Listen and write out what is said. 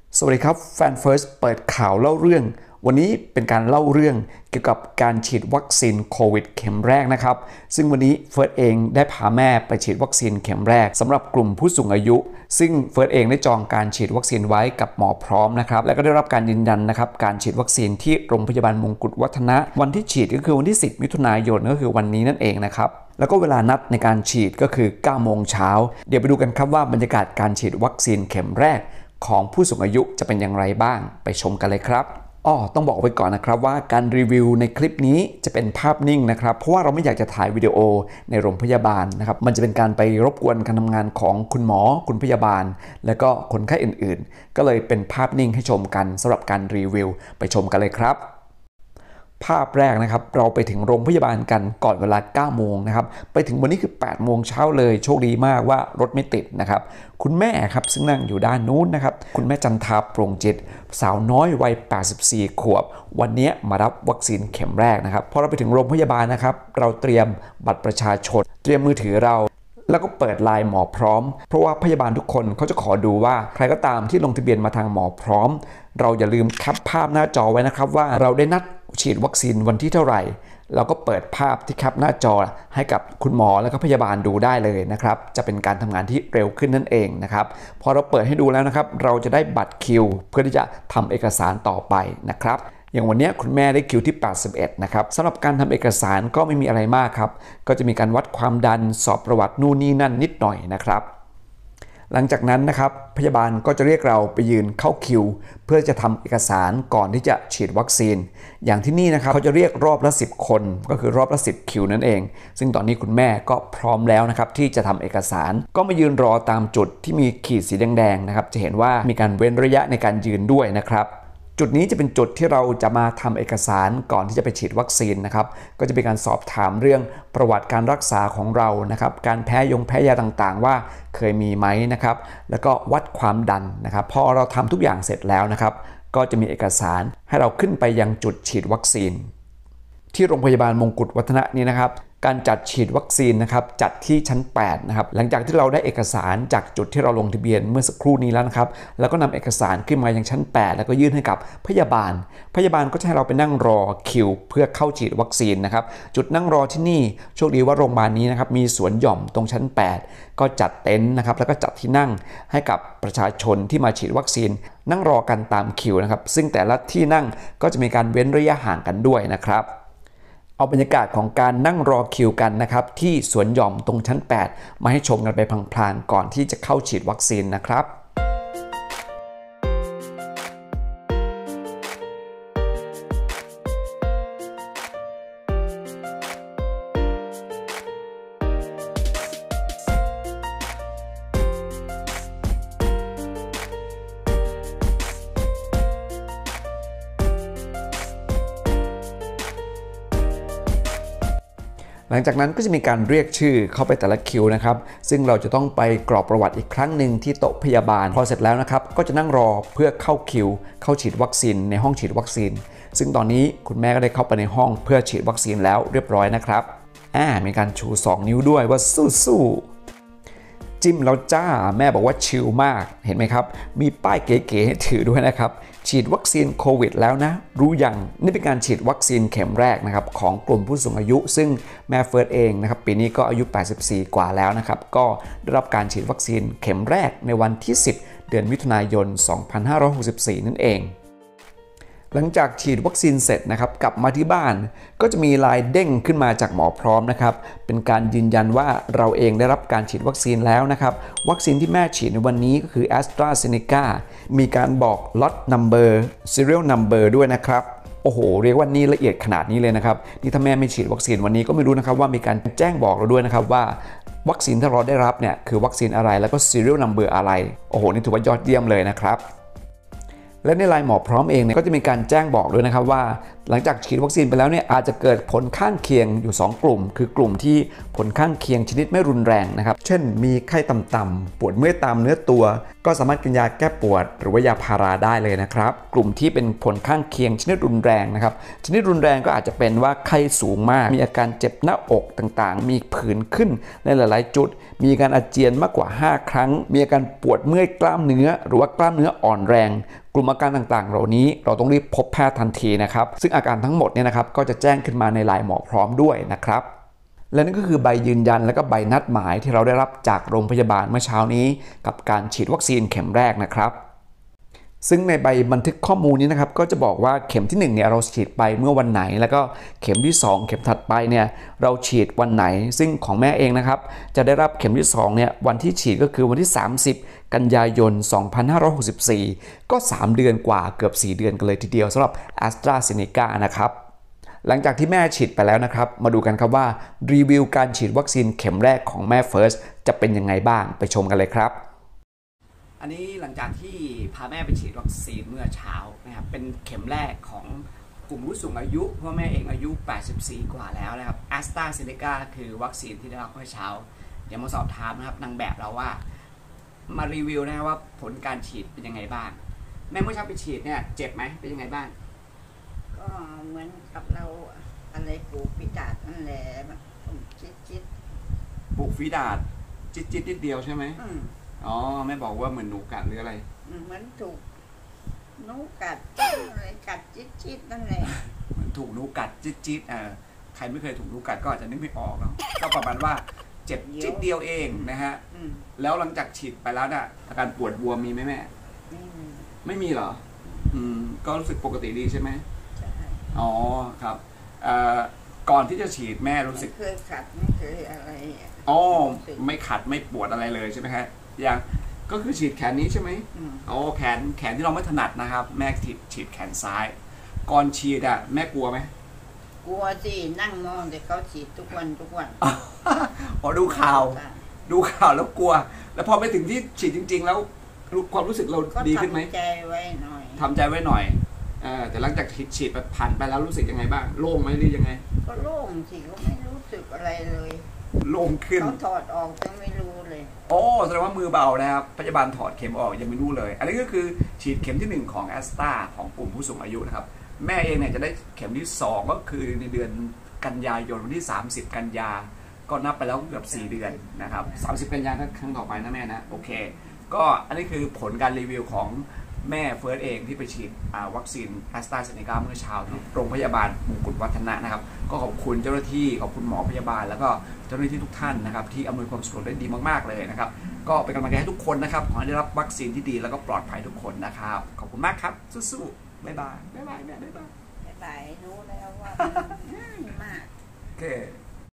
สวัสดีครับแฟนเฟิร์สเปิดข่าวเล่าเรื่องวันนี้เป็นการเล่าเรื่องเกี่ยวกับการฉีดวัคซีนโควิดเข็มแรกนะครับซึ่งวันนี้เฟิร์สเองได้พาแม่ไปฉีดวัคซีนเข็มแรกสำหรับกลุ่มผู้สูงอายุซึ่งเฟิร์สเองได้จองการฉีดวัคซีนไว้กับหมอพร้อมนะครับและก็ได้รับการยืนยันนะครับการฉีดวัคซีนที่โรงพยาบาลมงกุฎวัฒนะวันที่ฉีดก็คือวันที่10มิถุนายนก็คือวันนี้นั่นเองนะครับแล้วก็เวลานัดในการฉีดก็คือ9โมงเช้าเดี๋ยวไปดูกันครับว่าบรรยากาศการฉีดวัคซีนเข็มแรกของผู้สูงอายุจะเป็นอย่างไรบ้างไปชมกันเลยครับต้องบอกไว้ก่อนนะครับว่าการรีวิวในคลิปนี้จะเป็นภาพนิ่งนะครับเพราะว่าเราไม่อยากจะถ่ายวิดีโอในโรงพยาบาลนะครับมันจะเป็นการไปรบกวนการทำงานของคุณหมอคุณพยาบาลและก็คนไข้อื่นๆก็เลยเป็นภาพนิ่งให้ชมกันสำหรับการรีวิวไปชมกันเลยครับภาพแรกนะครับเราไปถึงโรงพยาบาลกันก่อนเวลา9โมงนะครับไปถึงวันนี้คือ8โมงเช้าเลยโชคดีมากว่ารถไม่ติดนะครับคุณแม่ครับซึ่งนั่งอยู่ด้านนู้นนะครับคุณแม่จันทาโปร่งจิตสาวน้อยวัย84ขวบวันนี้มารับวัคซีนเข็มแรกนะครับพอเราไปถึงโรงพยาบาลนะครับเราเตรียมบัตรประชาชนเตรียมมือถือเราแล้วก็เปิดไลน์หมอพร้อมเพราะว่าพยาบาลทุกคนเขาจะขอดูว่าใครก็ตามที่ลงทะเบียนมาทางหมอพร้อมเราอย่าลืมแคปภาพหน้าจอไว้นะครับว่าเราได้นัดฉีดวัคซีนวันที่เท่าไหร่เราก็เปิดภาพที่แคปหน้าจอให้กับคุณหมอและก็พยาบาลดูได้เลยนะครับจะเป็นการทำงานที่เร็วขึ้นนั่นเองนะครับพอเราเปิดให้ดูแล้วนะครับเราจะได้บัตรคิวเพื่อที่จะทำเอกสารต่อไปนะครับอย่างวันนี้คุณแม่ได้คิวที่81นะครับสำหรับการทำเอกสารก็ไม่มีอะไรมากครับก็จะมีการวัดความดันสอบประวัตินู่นนี่นั่นนิดหน่อยนะครับหลังจากนั้นนะครับพยาบาลก็จะเรียกเราไปยืนเข้าคิวเพื่อจะทำเอกสารก่อนที่จะฉีดวัคซีนอย่างที่นี่นะครับเขาจะเรียกรอบละ10คนก็คือรอบละ10คิวนั่นเองซึ่งตอนนี้คุณแม่ก็พร้อมแล้วนะครับที่จะทำเอกสารก็มายืนรอตามจุดที่มีขีดสีแดงๆนะครับจะเห็นว่ามีการเว้นระยะในการยืนด้วยนะครับจุดนี้จะเป็นจุดที่เราจะมาทำเอกสารก่อนที่จะไปฉีดวัคซีนนะครับก็จะเป็นการสอบถามเรื่องประวัติการรักษาของเรานะครับการแพ้ยาต่างๆว่าเคยมีไหมนะครับแล้วก็วัดความดันนะครับพอเราทำทุกอย่างเสร็จแล้วนะครับก็จะมีเอกสารให้เราขึ้นไปยังจุดฉีดวัคซีนที่โรงพยาบาลมงกุฎวัฒนะนี้นะครับการจัดฉีดวัคซีนนะครับจัดที่ชั้น8นะครับหลังจากที่เราได้เอกสารจากจุดที่เราลงทะเบียนเมื่อสักครู่นี้แล้วนะครับแล้วก็นำเอกสารขึ้นมายังชั้น8แล้วก็ยื่นให้กับพยาบาลก็จะให้เราไปนั่งรอคิวเพื่อเข้าฉีดวัคซีนนะครับจุดนั่งรอที่นี่โชคดีว่าโรงพยาบาลนี้นะครับมีสวนหย่อมตรงชั้น8ก็จัดเต็นท์นะครับแล้วก็จัดที่นั่งให้กับประชาชนที่มาฉีดวัคซีนนั่งรอกันตามคิวนะครับซึ่งแต่ละที่นั่งก็จะมีการเว้นระยะห่างกันด้วยนะครับเอาบรรยากาศของการนั่งรอคิวกันนะครับที่สวนหย่อมตรงชั้น8มาให้ชมกันไปพลางๆก่อนที่จะเข้าฉีดวัคซีนนะครับหลังจากนั้นก็จะมีการเรียกชื่อเข้าไปแต่ละคิวนะครับซึ่งเราจะต้องไปกรอกประวัติอีกครั้งหนึ่งที่โต๊ะพยาบาลพอเสร็จแล้วนะครับก็จะนั่งรอเพื่อเข้าคิวเข้าฉีดวัคซีนในห้องฉีดวัคซีนซึ่งตอนนี้คุณแม่ก็ได้เข้าไปในห้องเพื่อฉีดวัคซีนแล้วเรียบร้อยนะครับมีการชู2นิ้วด้วยว่าสู้ๆจิ้มแล้วจ้าแม่บอกว่าชิลมากเห็นไหมครับมีป้ายเก๋ๆให้ถือด้วยนะครับฉีดวัคซีนโควิดแล้วนะรู้ยังนี่เป็นการฉีดวัคซีนเข็มแรกนะครับของกลุ่มผู้สูงอายุซึ่งแม่เฟิร์สเองนะครับปีนี้ก็อายุ84กว่าแล้วนะครับก็ได้รับการฉีดวัคซีนเข็มแรกในวันที่10เดือนมิถุนายน2564นั่นเองหลังจากฉีดวัคซีนเสร็จนะครับกลับมาที่บ้านก็จะมีไลน์เด้งขึ้นมาจากหมอพร้อมนะครับเป็นการยืนยันว่าเราเองได้รับการฉีดวัคซีนแล้วนะครับวัคซีนที่แม่ฉีดในวันนี้ก็คือ AstraZeneca มีการบอก Lot Number Serial Number ด้วยนะครับโอ้โหเรียกว่านี่ละเอียดขนาดนี้เลยนะครับนี่ถ้าแม่ไม่ฉีดวัคซีนวันนี้ก็ไม่รู้นะครับว่ามีการแจ้งบอกเราด้วยนะครับว่าวัคซีนที่เราได้รับเนี่ยคือวัคซีนอะไรแล้วก็ Serial Number อะไรโอ้โหนี่ถือว่ายอดเยี่ยมเลยนะครับและในไลน์หมอพร้อมเองเนี่ยก็จะมีการแจ้งบอกด้วยนะครับว่าหลังจากฉีดวัคซีนไปแล้วเนี่ยอาจจะเกิดผลข้างเคียงอยู่2กลุ่มคือกลุ่มที่ผลข้างเคียงชนิดไม่รุนแรงนะครับเช่นมีไข้ต่ำๆปวดเมื่อยตามเนื้อตัวก็สามารถกินยาแก้ปวดหรือว่ายาพาราได้เลยนะครับกลุ่มที่เป็นผลข้างเคียงชนิดรุนแรงนะครับชนิดรุนแรงก็อาจจะเป็นว่าไข้สูงมากมีอาการเจ็บหน้าอกต่างๆมีผื่นขึ้นในหลายๆจุดมีการอาเจียนมากกว่า5ครั้งมีอาการปวดเมื่อยกล้ามเนื้อหรือว่ากล้ามเนื้ออ่อนแรงกลุ่มอาการต่างๆเหล่านี้เราต้องรีบพบแพทย์ทันทีนะครับซึ่งอาการทั้งหมดเนี่ยนะครับก็จะแจ้งขึ้นมาในไลน์หมอพร้อมด้วยนะครับและนั่นก็คือใบยืนยันและก็ใบนัดหมายที่เราได้รับจากโรงพยาบาลเมื่อเช้านี้กับการฉีดวัคซีนเข็มแรกนะครับซึ่งในใบบันทึกข้อมูลนี้นะครับก็จะบอกว่าเข็มที่1เนี่ยเราฉีดไปเมื่อวันไหนแล้วก็เข็มที่2เข็มถัดไปเนี่ยเราฉีดวันไหนซึ่งของแม่เองนะครับจะได้รับเข็มที่2เนี่ยวันที่ฉีดก็คือวันที่30กันยายน2564ก็3เดือนกว่าเกือบ4เดือนกันเลยทีเดียวสำหรับ AstraZeneca นะครับหลังจากที่แม่ฉีดไปแล้วนะครับมาดูกันครับว่ารีวิวการฉีดวัคซีนเข็มแรกของแม่เฟิร์สจะเป็นยังไงบ้างไปชมกันเลยครับอันนี้หลังจากที่พาแม่ไปฉีดวัคซีนเมื่อเช้านะครับเป็นเข็มแรกของกลุ่มผู้สูงอายุเพราะแม่เองอายุ84กว่าแล้วนะครับ AstraZeneca คือวัคซีนที่ได้รับเมื่อเช้าเดี๋ยวมาสอบถามนะครับนางแบบเราว่ามารีวิวนะว่าผลการฉีดเป็นยังไงบ้างแม่เมื่อเช้าไปฉีดเนี่ยเจ็บไหมเป็นยังไงบ้างก็เหมือนกับเราอะไรปลูกพิจารนั่นแหละจิตปลูกฝีดาษจิตนิดเดียวใช่ไหมอ๋อแม่บอกว่าเหมือนหนูกัดหรืออะไรเหมือนถูกหนูกัดอะไรกัดจิตนั่นแหละเหมือนถูกหนูกัดจิตใครไม่เคยถูกหนูกัดก็อาจจะนึกไม่ออกเนาะก็ประมาณว่าเจ็บจิตเดียวเองนะฮะแล้วหลังจากฉีดไปแล้วเนี่ยอาการปวดบวมมีไหมแม่ไม่มีเหรอก็รู้สึกปกติดีใช่ไหมใช่อ๋อครับก่อนที่จะฉีดแม่รู้สึกเคยขัดไม่เคยอะไรอ๋อไม่ขัดไม่ปวดอะไรเลยใช่ไหมฮะอย่างก็คือฉีดแขนนี้ใช่ไหมอ๋อแขนที่เราไม่ถนัดนะครับแม่ฉีดแขนซ้ายก่อนฉีดแม่กลัวไหมกลัวสินั่งมองแต่เขาฉีดทุกวันพอดูข่าวแล้วกลัวแล้วพอไปถึงที่ฉีดจริงๆแล้วความรู้สึกเราดีขึ้นไหมทำใจไว้หน่อยแต่หลังจากฉีดผ่านไปแล้วรู้สึกยังไงบ้างโล่งไหมหรือยังไงก็โล่งสิก็ไม่รู้สึกอะไรเลยโล่งขึ้นเขาถอดออกยังไม่รู้เลยโอ้แสดงว่ามือเบานะครับพยาบาลถอดเข็มออกยังไม่รู้เลยอันนี้ก็คือฉีดเข็มที่1ของแอสตราของกลุ่มผู้สูงอายุนะครับแม่เองเนี่ยจะได้เข็มที่2ก็คือในเดือนกันยายนวันที่30กันยาก็นับไปแล้วเกือบ4เดือนนะครับ30กันยาครั้งต่อไปนะแม่นะโอเคก็อันนี้คือผลการรีวิวของแม่เฟิร์สเองที่ไปฉีดวัคซีนแอสตราเซเนกาเมื่อเช้าที่โรงพยาบาลมงกุฎวัฒนะนะครับก็ขอบคุณเจ้าหน้าที่ขอบคุณหมอพยาบาลแล้วก็เจ้าหน้าที่ทุกท่านนะครับที่อำนวยความสะดวกได้ดีมากๆเลยนะครับก็เป็นกำลังใจให้ทุกคนนะครับขอให้ได้รับวัคซีนที่ดีแล้วก็ปลอดภัยทุกคนนะครับขอบคุณมากครับสู้ๆบ๊ายบายแม่บ๊ายบายรู้แล้วว่าง่ายมากโอเค